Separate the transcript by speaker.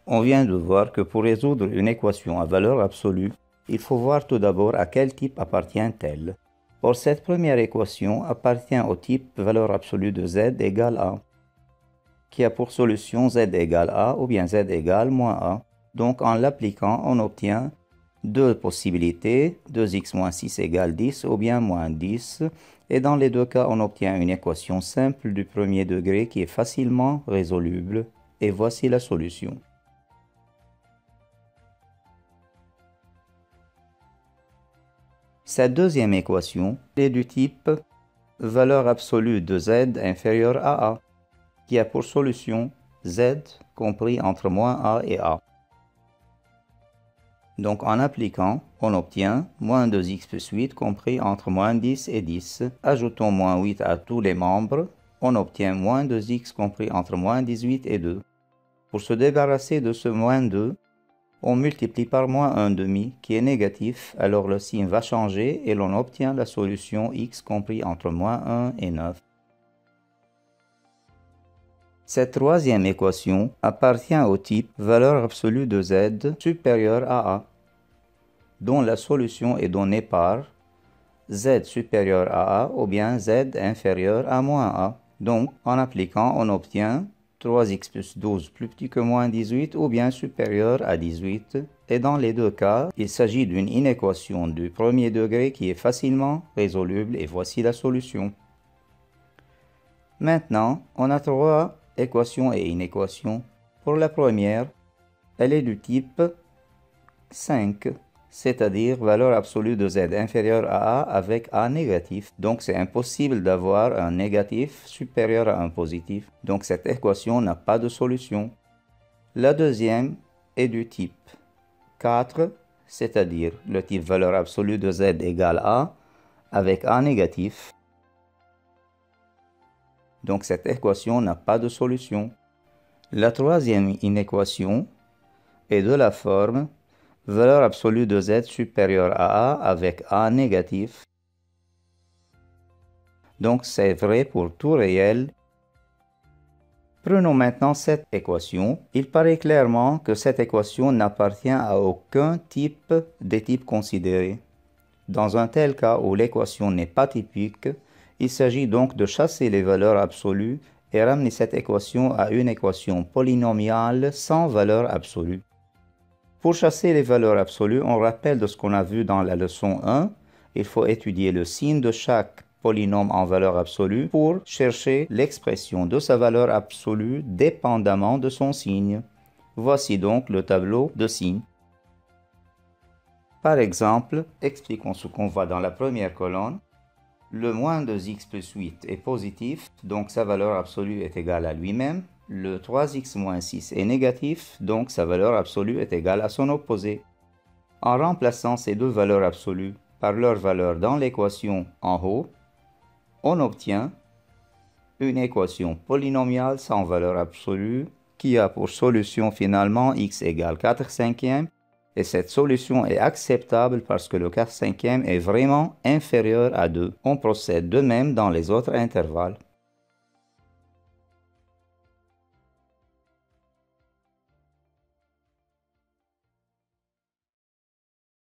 Speaker 1: On vient de voir que pour résoudre une équation à valeur absolue, il faut voir tout d'abord à quel type appartient-elle. Or, cette première équation appartient au type valeur absolue de z égale a, qui a pour solution z égale a ou bien z égale moins a. Donc, en l'appliquant, on obtient deux possibilités, 2x moins 6 égale 10 ou bien moins 10. Et dans les deux cas, on obtient une équation simple du premier degré qui est facilement résoluble. Et voici la solution. Cette deuxième équation est du type valeur absolue de z inférieure à a, qui a pour solution z compris entre moins a et a. Donc en appliquant, on obtient moins 2x plus 8 compris entre moins 10 et 10. Ajoutons moins 8 à tous les membres, on obtient moins 2x compris entre moins 18 et 2. Pour se débarrasser de ce moins 2, on multiplie par moins 1/2 qui est négatif, alors le signe va changer et l'on obtient la solution x compris entre moins 1 et 9. Cette troisième équation appartient au type valeur absolue de z supérieure à a, dont la solution est donnée par z supérieur à a ou bien z inférieur à moins a. Donc, en appliquant, on obtient 3x plus 12 plus petit que moins 18 ou bien supérieur à 18. Et dans les deux cas, il s'agit d'une inéquation du premier degré qui est facilement résoluble et voici la solution. Maintenant, on a trois équations et inéquations. Pour la première, elle est du type 5, c'est-à-dire valeur absolue de z inférieure à a avec a négatif. Donc c'est impossible d'avoir un négatif supérieur à un positif. Donc cette équation n'a pas de solution. La deuxième est du type 4, c'est-à-dire le type valeur absolue de z égale a avec a négatif. Donc cette équation n'a pas de solution. La troisième inéquation est de la forme valeur absolue de z supérieure à a avec a négatif. Donc c'est vrai pour tout réel. Prenons maintenant cette équation. Il paraît clairement que cette équation n'appartient à aucun type des types considérés. Dans un tel cas où l'équation n'est pas typique, il s'agit donc de chasser les valeurs absolues et ramener cette équation à une équation polynomiale sans valeur absolue. Pour chasser les valeurs absolues, on rappelle de ce qu'on a vu dans la leçon 1. Il faut étudier le signe de chaque polynôme en valeur absolue pour chercher l'expression de sa valeur absolue dépendamment de son signe. Voici donc le tableau de signes. Par exemple, expliquons ce qu'on voit dans la première colonne. Le moins 2x plus 8 est positif, donc sa valeur absolue est égale à lui-même. Le 3x moins 6 est négatif, donc sa valeur absolue est égale à son opposé. En remplaçant ces deux valeurs absolues par leur valeur dans l'équation en haut, on obtient une équation polynomiale sans valeur absolue qui a pour solution finalement x égale 4/5. Et cette solution est acceptable parce que le 4/5 est vraiment inférieur à 2. On procède de même dans les autres intervalles.